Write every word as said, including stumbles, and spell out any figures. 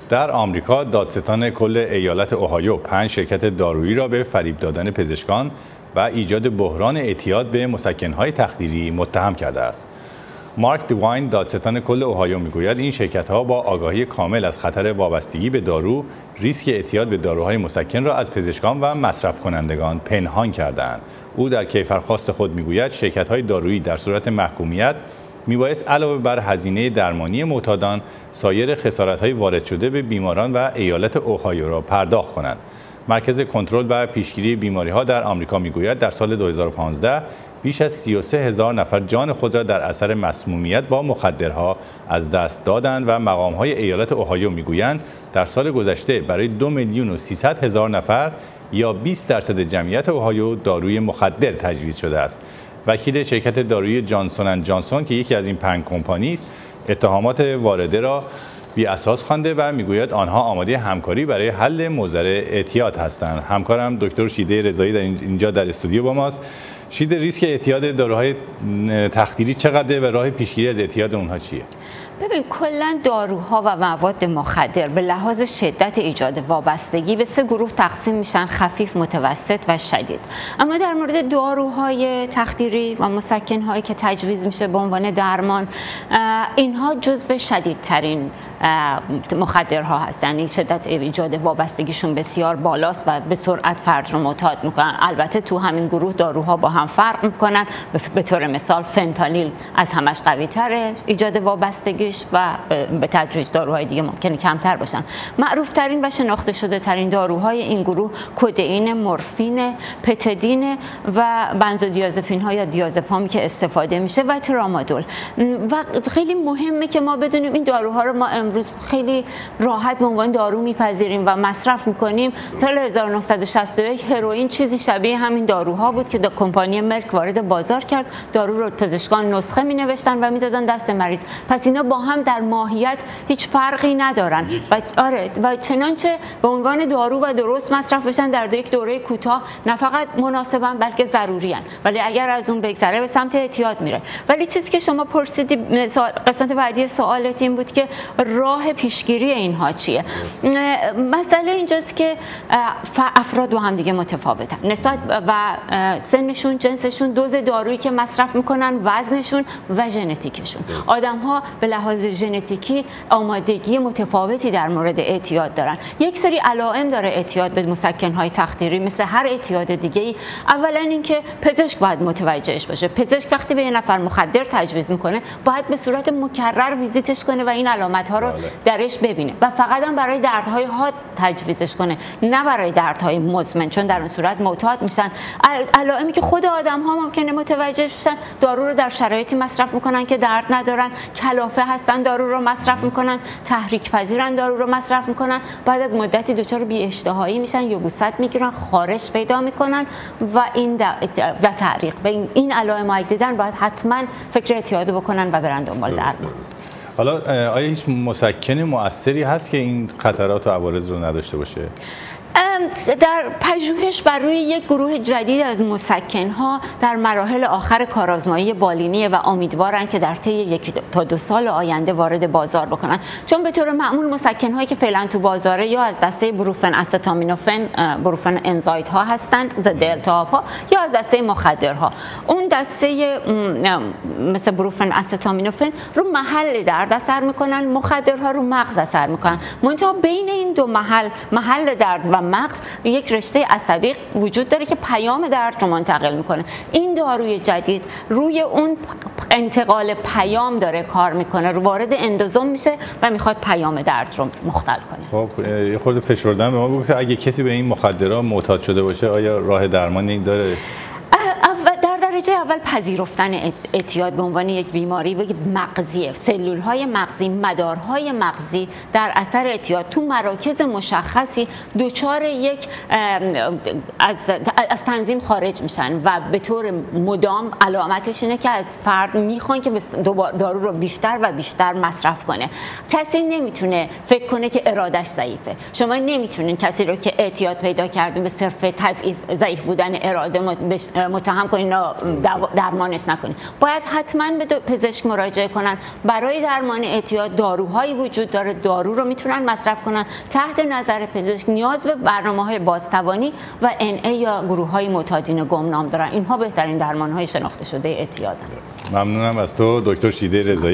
در آمریکا دادستان کل ایالت اوهایو پنج شرکت دارویی را به فریب دادن پزشکان و ایجاد بحران اعتیاد به مسکن‌های تخدیری متهم کرده است. مارک دیواین دادستان کل اوهایو میگوید این شرکت‌ها با آگاهی کامل از خطر وابستگی به دارو، ریسک اعتیاد به داروهای مسکن را از پزشکان و مصرف کنندگان پنهان کرده‌اند. او در کیفرخواست خود میگوید شرکت‌های دارویی در صورت محکومیت میبایست علاوه بر هزینه درمانی معتادان سایر خسارت‌های وارد شده به بیماران و ایالت اوهایو را پرداخت کنند. مرکز کنترل و پیشگیری بیماری‌ها در آمریکا میگوید در سال دو هزار و پانزده بیش از سی و سه هزار نفر جان خود را در اثر مسمومیت با مخدرها از دست دادند و مقام‌های ایالت اوهایو میگویند در سال گذشته برای دو میلیون و سیصد هزار نفر یا بیست درصد جمعیت اوهایو داروی مخدر تجویز شده است. وکیل شرکت دارویی جانسون اند جانسون که یکی از این پنج کمپانی است، اتهامات وارده را بی اساس خوانده و میگوید آنها آماده همکاری برای حل موضوع اعتیاد هستند. همکارم دکتر شیده رضایی در اینجا در استودیو با ماست. شیده، ریسک اعتیاد داروهای تخدیری چقدره و راه پیشگیری از اعتیاد اونها چیه؟ ببین، کلا داروها و مواد مخدر به لحاظ شدت ایجاد وابستگی به سه گروه تقسیم میشن: خفیف، متوسط و شدید. اما در مورد داروهای تخدیری و مسکن‌هایی که تجویز میشه به عنوان درمان، اینها جزو شدیدترین مخدرها هستن. یعنی شدت ایجاد وابستگیشون بسیار بالاست و به سرعت فرد رو معتاد میکنن. البته تو همین گروه داروها با هم فرق میکنن. به طور مثال فنتانیل از همش قوی تره ایجاد وابستگی و به تدریج داروهای دیگه ممکنه کمتر باشن. معروف ترین و شناخته شده ترین داروهای این گروه کدئین، مورفین، پتادین و بنزودیازپین ها یا دیازپامی که استفاده میشه و ترامادول. و خیلی مهمه که ما بدونیم این داروها رو ما امروز خیلی راحت به عنوان دارو میپذیریم و مصرف میکنیم. سال هزار و نهصد و شصت و یک هروئین چیزی شبیه همین داروها بود که کمپانی مرک وارد بازار کرد. دارو رو پزشکان نسخه مینوشتن و میدادن دست مریض. پس اینا با هم در ماهیت هیچ فرقی ندارن و آره و چنانچه به عنوان دارو و درست مصرف بشن در یک دوره کوتاه نه فقط مناسبن بلکه ضروری ان، ولی اگر از اون بگذره به سمت اعتیاد میره. ولی چیزی که شما پرسیدی قسمت بعدی سوالت این بود که راه پیشگیری اینها چیه. مسئله اینجاست که افراد با هم دیگه متفاوتن نسبت و سنشون، جنسشون، دوز دارویی که مصرف میکنن، وزنشون و ژنتیکشون. آدم‌ها به لحاظ ژنتیکی آمادگی متفاوتی در مورد اعتیاد دارن. یک سری علائم داره اعتیاد به مسکن‌های تخدیری مثل هر اعتیاد دیگه‌ای. اولا اینکه پزشک باید متوجهش باشه. پزشک وقتی به یه نفر مخدر تجویز میکنه باید به صورت مکرر ویزیتش کنه و این علامت‌ها رو درش ببینه و فقط هم برای دردهای حاد تجویزش کنه، نه برای دردهای مزمن، چون در اون صورت معتاد میشن. علائمی که خود آدم‌ها ممکنه متوجه بشن، دارو رو در شرایطی مصرف میکنن که درد ندارن، کلافه هستن دارو رو مصرف میکنن، تحریک پذیرن دارو رو مصرف میکنن، بعد از مدتی دچار بی اشتهایی میشن، یبوست میگیرن، خارش پیدا میکنن و این و تعریق. به این علائم اگه دیدن باید حتما فکر اعتیاد بکنن و برن دنبال درمان. حالا آیا هیچ مسکن مؤثری هست که این خطرات و عوارض رو نداشته باشه؟ در پژوهش بر روی یک گروه جدید از مسکن‌ها در مراحل آخر کارآزمایی بالینی و امیدوارن که در طی یک تا دو سال آینده وارد بازار بکنن، چون به طور معمول مسکن‌هایی که فعلا تو بازاره یا از دسته بروفن استامینوفن بروفن انزایدها هستن، دلتا ها، یا از دسته مخدرها. اون دسته مثل بروفن استامینوفن رو محل درد اثر میکنن، مخدرها رو مغز اثر میکنن. منتها بین این دو محل محل درد و مغز یک رشته عصبی وجود داره که پیام درد رو منتقل میکنه. این داروی جدید روی اون انتقال پیام داره کار میکنه، رو وارد اندوزوم میشه و میخواد پیام درد رو مختل کنه. خب یه خورده فشردن به ما بگو که اگه کسی به این مخدرها معتاد شده باشه آیا راه درمانی داره؟ درجه اول پذیرفتن اعتیاد به عنوان یک بیماری بگید مغزیه. سلول‌های مغزی، مدارهای مغزی در اثر اعتیاد تو مراکز مشخصی دچار یک از از تنظیم خارج میشن و به طور مدام علامتش اینه که از فرد میخوان که دارو رو بیشتر و بیشتر مصرف کنه. کسی نمیتونه فکر کنه که ارادش ضعیفه. شما نمیتونین کسی رو که اعتیاد پیدا کردین به صرف تضعیف ضعیف بودن اراده متهم کنین، درمانش نکنیم. باید حتما به پزشک مراجعه کنن. برای درمان اعتیاد داروهایی وجود داره، دارو رو میتونن مصرف کنن تحت نظر پزشک. نیاز به برنامه‌های بازتوانی و ان ای یا گروه‌های معتادین گمنام دارن. اینها بهترین درمان‌های شناخته شده اعتیادن. ممنونم از تو دکتر شیده رضایی.